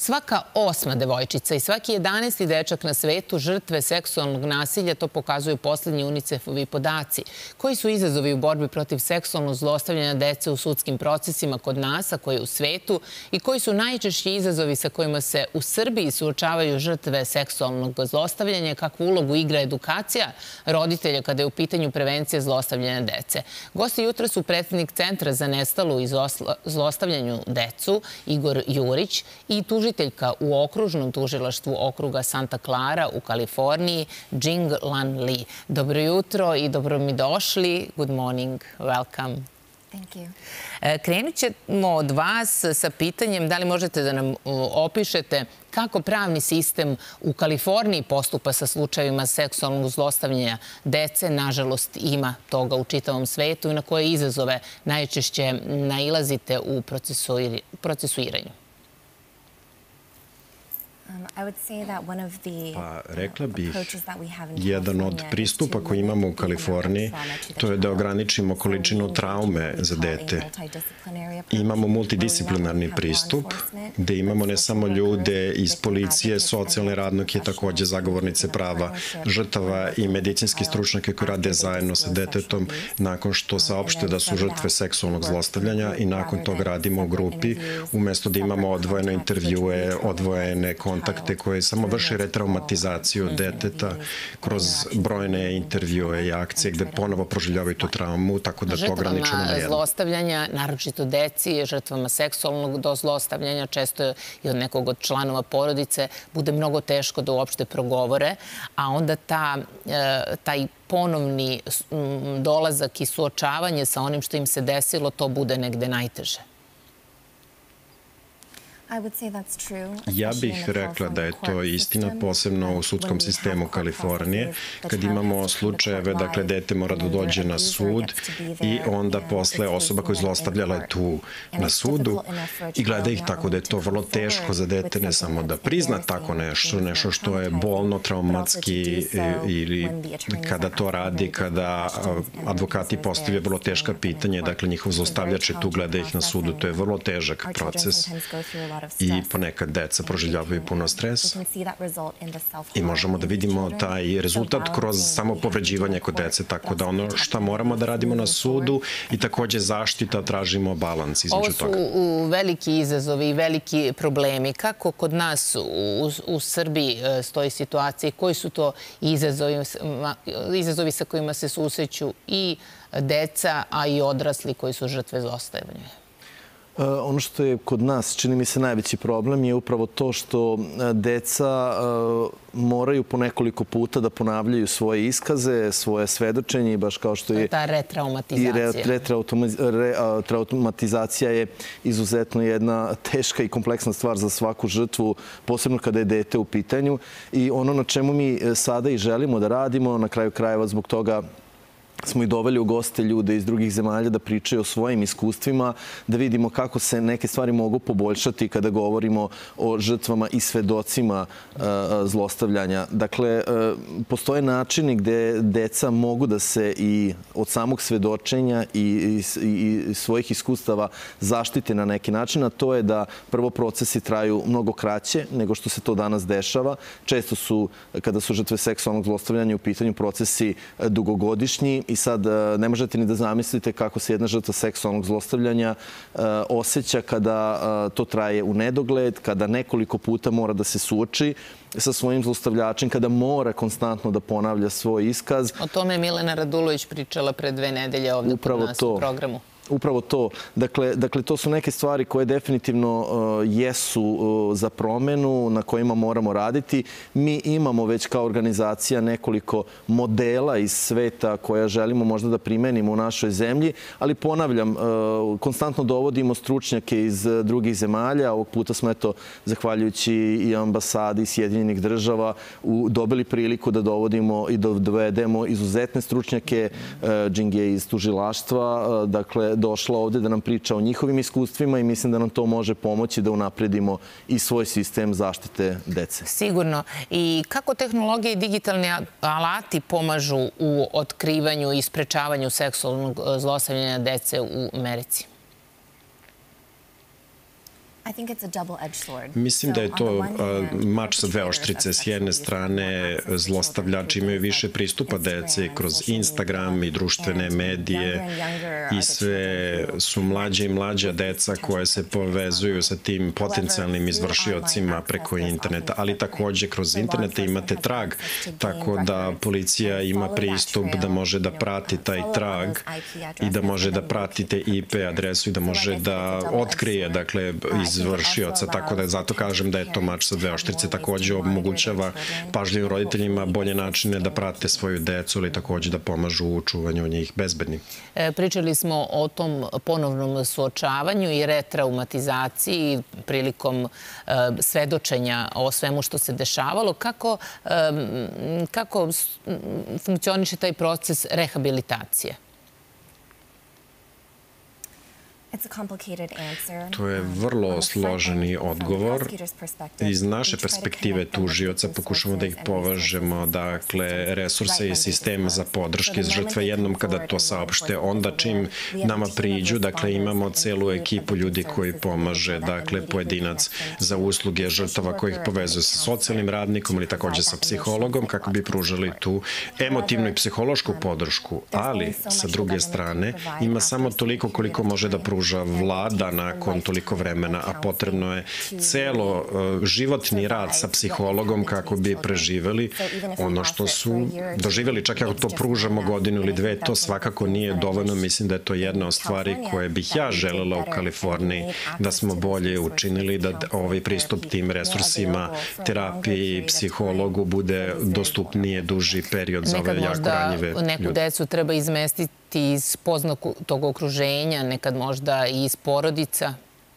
Svaka 8. devojčica i svaki 11. dečak na svetu žrtve seksualnog nasilja, to pokazuju poslednji UNICEF-ovi podaci. Koji su izazovi u borbi protiv seksualnog zlostavljanja dece u sudskim procesima kod nas, a koji u svetu, i koji su najčešći izazovi sa kojima se u Srbiji suočavaju žrtve seksualnog zlostavljanja, kakvu ulogu igra edukacija roditelja kada je u pitanju prevencija zlostavljanja dece. Gosti jutra su predsednik Centra za nestalu i zlostavljanju decu Igor Jurić i tužiteljka u okružnom tužilaštvu okruga Santa Clara u Kaliforniji Jing Lan Li. Dobro jutro i dobro mi došli. Good morning. Welcome. Thank you. Krenut ćemo od vas sa pitanjem da li možete da nam opišete kako pravni sistem u Kaliforniji postupa sa slučajevima seksualnog zlostavljanja dece. Nažalost, ima toga u čitavom svetu i na koje izazove najčešće nailazite u procesuiranju. Pa, rekla bih, jedan od pristupa koji imamo u Kaliforniji, to je da ograničimo količinu traume za dete. Imamo multidisciplinarni pristup, gde imamo ne samo ljude iz policije, socijalne radnike, takođe zagovornice prava žrtava i medicinski stručnjake koji rade zajedno sa detetom nakon što saopšte da su žrtve seksualnog zlostavljanja i nakon toga radimo u grupi, umesto da imamo odvojene intervjue, odvojene kontakte koje samo vrši retraumatizaciju deteta kroz brojne intervjue i akcije gde ponovo proživljavaju tu traumu, tako da to ograničimo na jedno. Žrtvama zlostavljanja, naročito deci, žrtvama seksualnog zlostavljanja, često i od nekog od članova porodice, bude mnogo teško da uopšte progovore, a onda taj ponovni dolazak i suočavanje sa onim što im se desilo, to bude negde najteže. Ja bih rekla da je to istina, posebno u sudskom sistemu Kalifornije, kad imamo slučajeve, dakle, dete mora da dođe na sud i onda posle osoba koja je zlostavljala je tu na sudu i gleda ih, tako da je to vrlo teško za dete ne samo da prizna tako nešto što je bolno, traumatski, ili kada to radi, kada advokati postavljaju vrlo teška pitanja, dakle, njihov zlostavljač je tu, gleda ih na sudu, to je vrlo težak proces. I ponekad deca proživljavaju puno stres i možemo da vidimo taj rezultat kroz samo povređivanje kod dece, tako da ono što moramo da radimo na sudu i takođe zaštita, tražimo balans između toga. Ovo su veliki izazovi i veliki problemi. Kako kod nas u Srbiji stoji situacija i koji su to izazovi sa kojima se susreću i deca, a i odrasli koji su žrtve zlostavljanja? Ono što je kod nas, čini mi se, najveći problem je upravo to što deca moraju po nekoliko puta da ponavljaju svoje iskaze, svoje svedočenje i baš kao što je... Ta retraumatizacija. Retraumatizacija je izuzetno jedna teška i kompleksna stvar za svaku žrtvu, posebno kada je dete u pitanju. I ono na čemu mi sada i želimo da radimo, na kraju krajeva zbog toga smo i doveli u goste ljude iz drugih zemalja da pričaju o svojim iskustvima, da vidimo kako se neke stvari mogu poboljšati kada govorimo o žrtvama i svedocima zlostavljanja. Dakle, postoje načini gde deca mogu da se i od samog svedočenja i svojih iskustava zaštite na neki način, a to je da prvo procesi traju mnogo kraće nego što se to danas dešava. Često su, kada su žrtve seksualnog zlostavljanja u pitanju, procesi dugogodišnji. I sad ne možete ni da zamislite kako se jedna žrtva seksualnog zlostavljanja osjeća kada to traje u nedogled, kada nekoliko puta mora da se suoči sa svojim zlostavljačem, kada mora konstantno da ponavlja svoj iskaz. O tome je Milena Radulović pričala pre 2 nedelje ovde kod nas u programu. Upravo to. Dakle, to su neke stvari koje definitivno jesu za promenu, na kojima moramo raditi. Mi imamo već kao organizacija nekoliko modela iz sveta koja želimo možda da primenimo u našoj zemlji, ali ponavljam, konstantno dovodimo stručnjake iz drugih zemalja. Ovog puta smo, eto, zahvaljujući i ambasadi Sjedinjenih Država, dobili priliku da dovodimo i dovedemo izuzetne stručnjake. Jing je iz tužilaštva, dakle, došla ovde da nam priča o njihovim iskustvima i mislim da nam to može pomoći da unapredimo i svoj sistem zaštite dece. Sigurno. I kako tehnologije i digitalni alati pomažu u otkrivanju i sprečavanju seksualnog zlostavljanja dece u Americi? Mislim da je to mač sa dve oštrice. S jedne strane, zlostavljači imaju više pristupa dece kroz Instagram i društvene medije i sve su mlađa i mlađa deca koje se povezuju sa tim potencijalnim izvršiocima preko interneta, ali takođe kroz internete imate trag, tako da policija ima pristup da može da prati taj trag i da može da prati te IP adresu i da može da otkrije, dakle, izvršioca, tako da zato kažem da je to mač sa dve oštrice. Takođe omogućava pažljivim roditeljima bolje načine da prate svoju decu, ali takođe da pomažu u čuvanju njih bezbednim. Pričali smo o tom ponovnom suočavanju i retraumatizaciji prilikom svedočenja o svemu što se dešavalo. Kako funkcioniše taj proces rehabilitacije? To je vrlo složeni odgovor. Iz naše perspektive tužioca pokušamo da ih povežemo, dakle, resurse i sistem za podrške žrtve jednom kada to saopšte. Onda čim nama priđu, dakle, imamo celu ekipu ljudi koji pomaže, dakle, pojedinac za usluge žrtava koji ih povezuje sa socijalnim radnikom ili takođe sa psihologom kako bi pružali tu emotivnu i psihološku podršku. Ali, sa druge strane, ima samo toliko koliko može da pruža vlada nakon toliko vremena, a potrebno je celo životni rad sa psihologom kako bi preživeli ono što su doživjeli. Čak ako to pružamo godinu ili dve, to svakako nije dovoljno. Mislim da je to jedna od stvari koje bih ja želela u Kaliforniji da smo bolje učinili, da ovaj pristup tim resursima, terapiji i psihologu bude dostupnije duži period za ove jako ranjive ljude. Nekad možda neku decu treba izmestiti iz poznatog okruženja, nekad možda i iz porodica?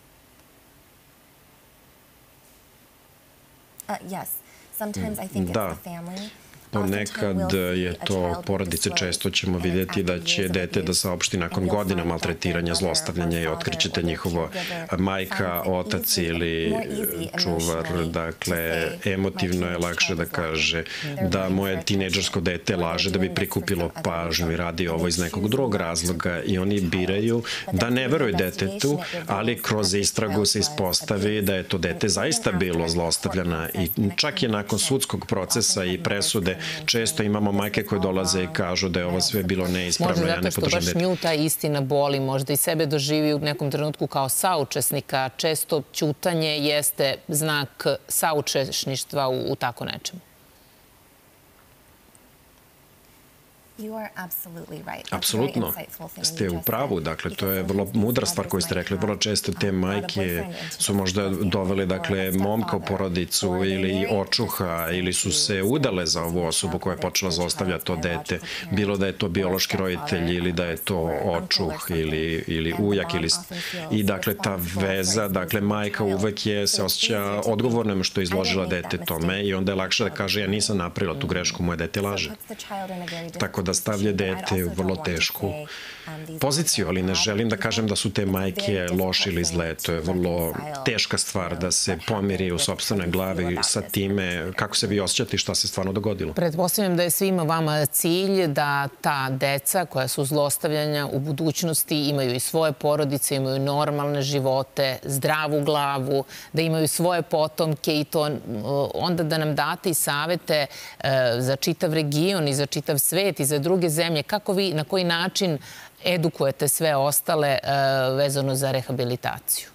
Da. Ponekad je to porodice, često ćemo vidjeti da će dete da saopšti nakon godina maltretiranja, zlostavljanja i otkrićete njihovo majka, otac ili čuvar. Dakle, emotivno je lakše da kaže da moje tinejdžersko dete laže da bi prikupilo pažnju i radi ovo iz nekog drugog razloga i oni biraju da ne veruju detetu, ali kroz istragu se ispostavi da je to dete zaista bilo zlostavljana i čak je nakon sudskog procesa i presude često imamo majke koje dolaze i kažu da je ovo sve bilo neispravno. Možda zato što baš nju ta istina boli, možda i sebe doživi u nekom trenutku kao saučesnika. Često ćutanje jeste znak saučesništva u tako nečemu. Apsolutno ste u pravu. Dakle, to je vrlo mudra stvar koju ste rekli. Vrlo često te majke su možda dovele, dakle, momka u porodicu ili očuha ili su se udale za ovu osobu koja je počela zlostavljati to dete. Bilo da je to biološki roditelj ili da je to očuh ili ujak. I dakle, ta veza, dakle, majka uvek se osjeća odgovornom što je izložila dete tome i onda je lakše da kaže ja nisam napravila tu grešku, moje dete laže. Tako da stavlja dete u vrlo tešku poziciju, ali ne želim da kažem da su te majke loše ili zle. To je vrlo teška stvar da se pomiri u sopstvenoj glavi sa time kako se vi osjećate i šta se stvarno dogodilo. Pretpostavljam da je svima vama cilj da ta deca koja su zlostavljanja u budućnosti imaju i svoje porodice, imaju normalne živote, zdravu glavu, da imaju svoje potomke i to onda da nam date i savete za čitav region i za čitav svet i za druge zemlje. Kako vi, na koji način edukujete sve ostale vezano za rehabilitaciju?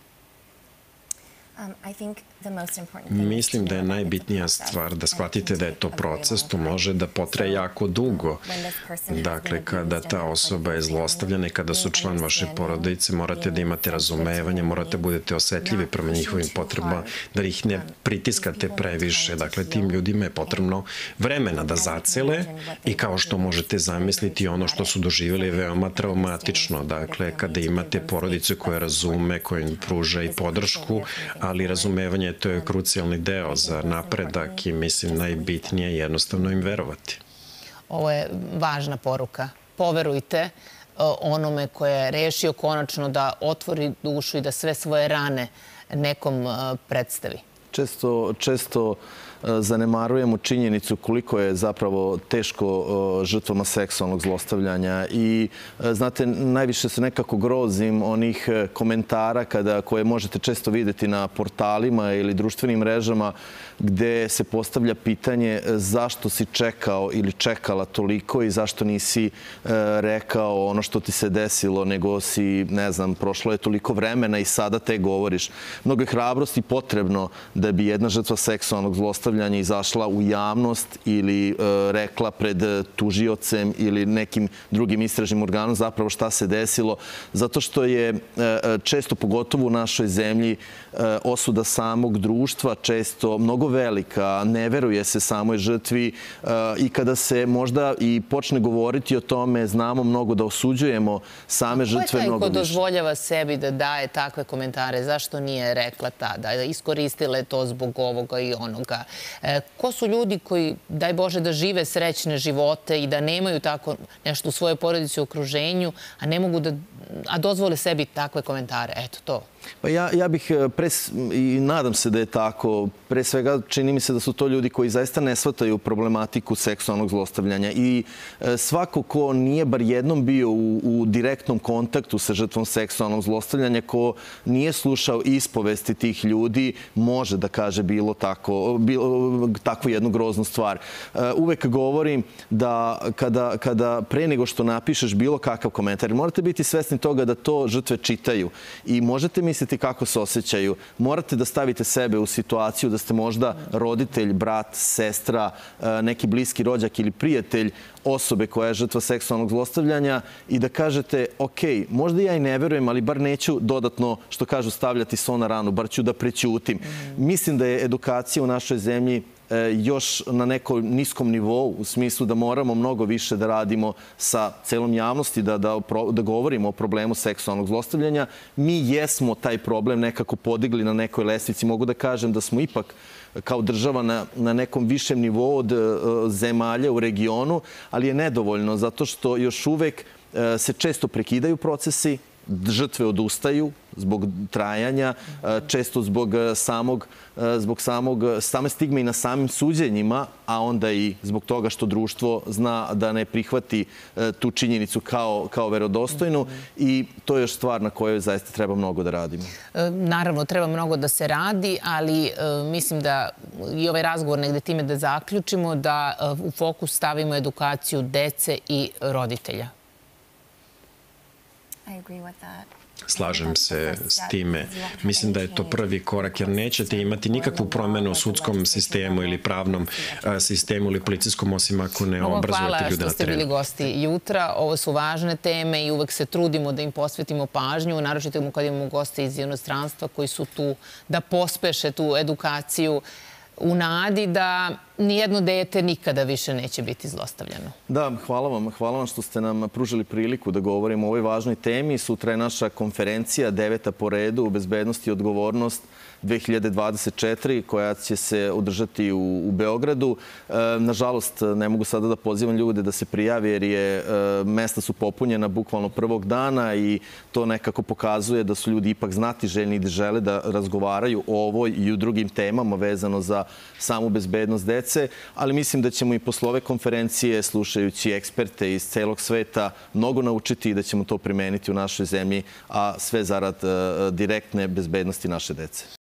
Mislim da je najbitnija stvar da shvatite da je to proces, to može da potraje jako dugo. Dakle, kada ta osoba je zlostavljena i kada su član vaše porodice, morate da imate razumevanje, morate da budete osetljivi prema njihovim potrebama, da ih ne pritiskate previše. Dakle, tim ljudima je potrebno vremena da zacele i kao što možete zamisliti, ono što su doživjeli je veoma traumatično. Dakle, kada imate porodicu koja razume, koja im pruža i podršku, ali razumevanje to je krucijalni deo za napredak i mislim najbitnije je jednostavno im verovati. Ovo je važna poruka. Poverujte onome koje je rešio konačno da otvori dušu i da sve svoje rane nekom predstavi. Često zanemarujemo činjenicu koliko je zapravo teško žrtvama seksualnog zlostavljanja i znate, najviše se nekako grozim onih komentara koje možete često vidjeti na portalima ili društvenim mrežama gde se postavlja pitanje zašto si čekao ili čekala toliko i zašto nisi rekao ono što ti se desilo, nego si, ne znam, prošlo je toliko vremena i sada te govoriš. Mnogo je hrabrosti potrebno da bi jedna žrtva seksualnog zlostavljanja izašla u javnost ili rekla pred tužiocem ili nekim drugim istražnim organom zapravo šta se desilo. Zato što je često, pogotovo u našoj zemlji, osuda samog društva često mnogo velika. Ne veruje se samoj žrtvi i kada se možda i počne govoriti o tome, znamo mnogo da osuđujemo same žrtve mnogo više. Ko je taj ko dozvoljava sebi da daje takve komentare? Zašto nije rekla tada? Iskoristila je to zbog ovoga i onoga. Ko su ljudi koji, daj Bože, da žive srećne živote i da nemaju tako nešto u svojoj porodici u okruženju, a ne mogu da dozvole sebi takve komentare? Eto to. Pa ja bih, i nadam se da je tako, pre svega čini mi se da su to ljudi koji zaista ne shvataju problematiku seksualnog zlostavljanja i svako ko nije bar jednom bio u direktnom kontaktu sa žrtvom seksualnog zlostavljanja, ko nije slušao ispovesti tih ljudi, može da kaže takvu jednu groznu stvar. Uvek govorim da kada pre nego što napišeš bilo kakav komentar, morate biti svesni toga da to žrtve čitaju i možete misliti kako se osjećaju. Morate da stavite sebe u situaciju da ste možda roditelj, brat, sestra, neki bliski rođak ili prijatelj osobe koja je žrtva seksualnog zlostavljanja i da kažete, ok, možda ja i ne verujem, ali bar neću dodatno, što kažu, stavljati so na ranu, bar ću da prećutim. Mislim da je edukacija u našoj zemlji još na nekom niskom nivou, u smislu da moramo mnogo više da radimo sa celom javnosti, da govorimo o problemu seksualnog zlostavljanja. Mi jesmo taj problem nekako podigli na nekoj lestvici. Mogu da kažem da smo ipak kao država na nekom višem nivou od zemalja u regionu, ali je nedovoljno zato što još uvek se često prekidaju procesi, žrtve odustaju zbog trajanja, često zbog same stigme i na samim suđenjima, a onda i zbog toga što društvo zna da ne prihvati tu činjenicu kao verodostojnu i to je još stvar na kojoj zaista treba mnogo da radimo. Naravno, treba mnogo da se radi, ali mislim da i ovaj razgovor negde time da zaključimo, da u fokus stavimo edukaciju dece i roditelja. Slažem se s time. Mislim da je to prvi korak, jer nećete imati nikakvu promenu u sudskom sistemu ili pravnom sistemu ili policijskom, osim ako ne obrazujete ljude na terenu. Hvala što ste bili gosti jutra. Ovo su važne teme i uvek se trudimo da im posvetimo pažnju, naročito kad imamo goste iz inostranstva koji su tu da pospeše tu edukaciju u nadi da nijedno dete nikada više neće biti zlostavljano. Da, hvala vam što ste nam pružili priliku da govorimo o ovoj važnoj temi. Sutra je naša konferencija, 9. po redu, Bezbednost i odgovornost 2024, koja će se održati u Beogradu. Nažalost, ne mogu sada da pozivam ljude da se prijave jer mesta su popunjena bukvalno prvog dana i to nekako pokazuje da su ljudi ipak znatiželjni i da žele da razgovaraju o ovoj i u drugim temama vezano za samu bezbednost dece, ali mislim da ćemo i posle ove konferencije, slušajući eksperte iz celog sveta, mnogo naučiti i da ćemo to primeniti u našoj zemlji, a sve zarad direktne bezbednosti naše dece.